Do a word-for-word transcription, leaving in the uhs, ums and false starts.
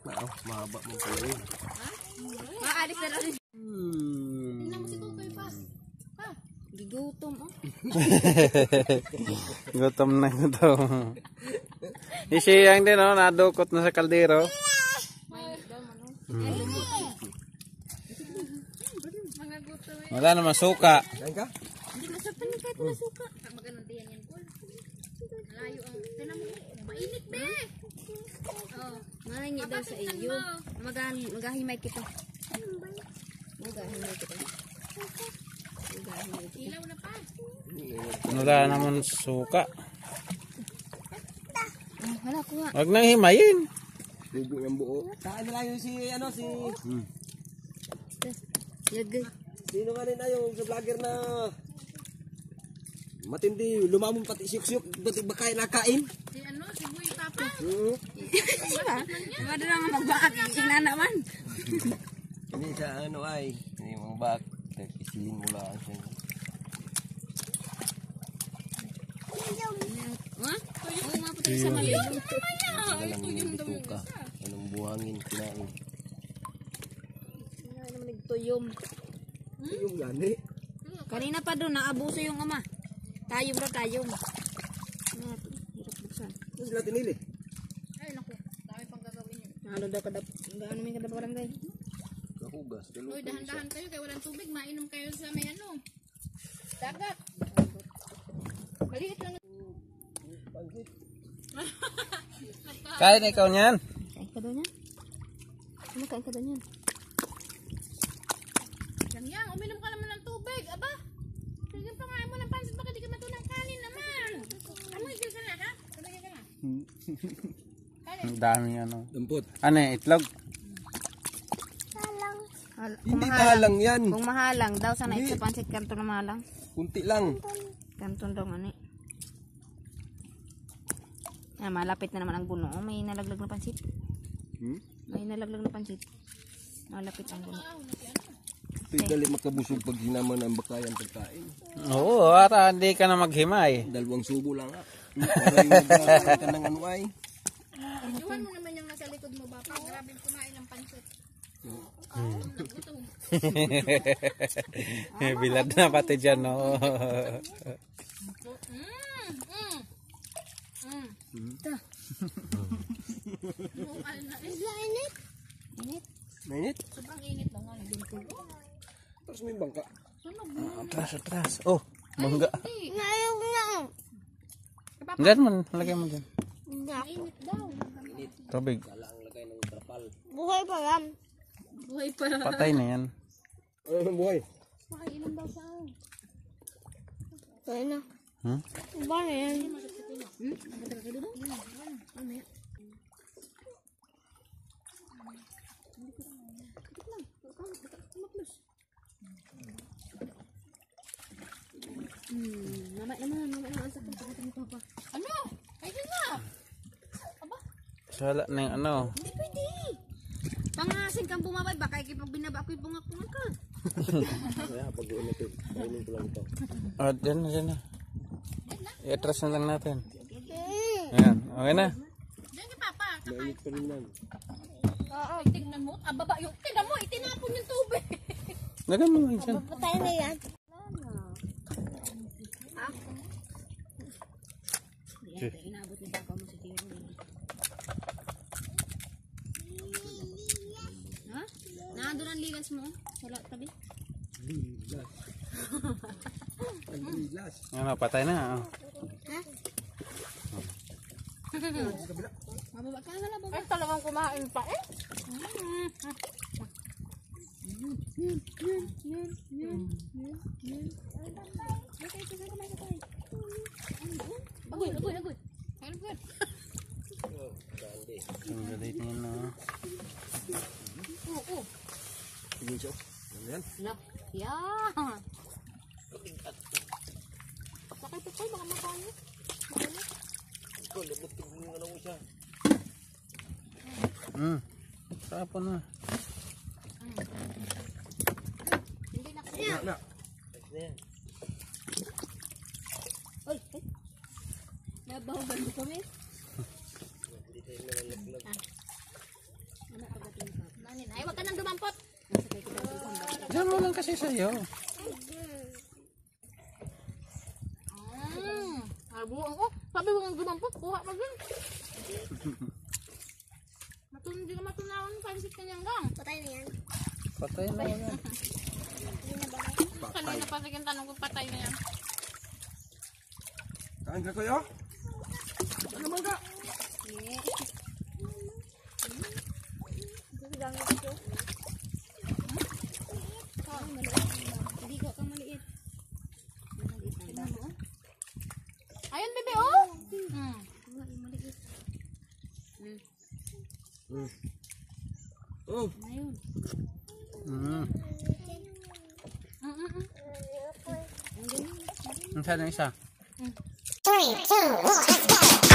Oh, mahaba mo pala yun. Ha? Maalis na rin. Hmm. Tingnan mo si Tutoy pa. Ha? Gigutom oh. Gutom na gutom. Isiyang din oh, nadukot na sa kaldero. Hmm. Mga gutom eh. Wala naman suka. Kain ka? Hindi masapan ng kahit wala suka. Maganantihan yan Paul. Malayo ang. Tingnan mo. Mainit be. Oh. Mahingi daw sa iyo. Magahin, magahimay kita. Magahimay kita. Magahimay kita. Ilaw na pa. Wala naman suka. Ah, wala ko nga. Huwag nang himayin. Bubo yung buo. Saan nila yung si, ano, si... Hmm. Lagay. Sino nga rin na yung sa vlogger na... Matindi, lumamong pati siyuk-siyuk, ba't ba kain nakain? Si ano, si Boy Papa. Oo. Diba? Diba doon naman magbakak. Ina naman. Hindi sa ano ay, hindi mga bak. Isilin mo lang siya. Ha? Oo nga po tayo sa mali. Walang nilito ka. Anong buhangin, kinain. Ano naman nagtuyom. Ito yung gani. Kanina pa doon, naabuso yung ama. Tayong na tayong. Ano ito? Hirap buksan. Ano sila tinili? Ay, naku. Dami pang gagawin yun. Halo daw kadap. Gaano may kadap barangay? Kahugas. Uy, dahan-dahan kayo. Kaya walang tubig. Mainom kayo sa may ano. Dagat. Maliit lang. Kain ikaw niyan. Kain ka doon yan? Ano kain ka doon yan? Yang yang, uminom ka naman ng tubig. Aba, sige pa nga mo ng pansit. Baka di ka matunang kanin naman. Amoy ka na ha? Sabagay ka na. Ang daming ano. Dampot. Ano eh, itlog? Hal- Hindi mahalang yan. Kung mahalang daw, sana ito pansit kanto na mahalang. Kunti lang. Kanton daw nga ni. Ah, malapit na naman ang buno. Oh, may nalaglag na pansit. Hmm? May nalaglag na pansit. Malapit ang buno. Ito'y dali makabusog pag hinaman ang bakayan pagkain. Oo, ata hindi ka na maghimay. Dalawang subo lang ha. Para yung magkakaroon ka ng ano ay. Iwan mo naman yung nasa likod mo, Bapa. Grabe kumain ng pansit. Bilad na pati dyan, no? Mm, mm. Mm. Ito. Init. Init. Mainit? Sobrang init na nga. Nagulkul. Tapos may bangka. Sunog. Atras, atras. Oh, mangga. Ngayon na. Diyan man, lagay mo dyan. Init daw. Tubig. Kalang lagay ng trapal. Buhay pa yan. Buhay pa. Patay na yan. Ano ang buhay? Makainom daw sa akin. Kaya na. Hmm? Ba na yan? Hmm? Matagal ka doon? Ano yan? Hmm, mamay naman, mamay naman sa pagkakita ni Papa. Ano? Ayun na! Aba? Sala na yung ano. Hindi pwede! Pangasin kang bumabay, baka ikipag binaba ako'y bungak-bungak ka. Kaya pag ulit ito, kainin ko lang ito. Oh, dyan na, dyan na. I-atras na lang natin. Ayan, okay na. Diyan kay Papa. Mainit pa rin lang. Oo. Tignan mo, ababa yung, tignan mo, itinapon yung tubig. Lagay mo lang dyan. Patay na yan. Ha? Yan, inabot ni Papa mo sa tiro. Ha? Nandun ang ligas mo? Sa tabi? Lilas. Ang lilas. Ano, patay na. Oh. Ha? Mababa ka na lang. Ay, talagang kumain pa eh. Yan, yan, yan, yan, yan, yan. Okay, sige, kumain ka tayo. Agoy, agoy, agoy. Ayun, good. Ang galit niya na. Oo, oo. Sige siya. Ano yan? Look, yan. Sakay pa tayo, baka makain. Ito, labot ko yung ano mo siya. Hmm. Tapon na. Hindi na kasi. Na, na. Ayos na yan. Oy, oy. Nabahugan mo kami? Hindi tayo nalalaglag. Ano kasi sa'yo. Mm. Arbuan ko. Sabi ko ang gumampot. Kuha pa din. Matun, hindi ka matunawan. Pansit ka niyang gang. Patay na yan. Patay na yan. Kanina pa sige tanong kung patay na yan. Kain ka kayo? Ano man ka? Yeah. Ito lang ito. Hindi ko kang maliit. Ayun, bebe, oh! Hmm. Maliit. Hmm. Hmm. Oh, Ayun. Mm. Mm, mm, mm. Ang saan ang isa? Three, two, one, let's go!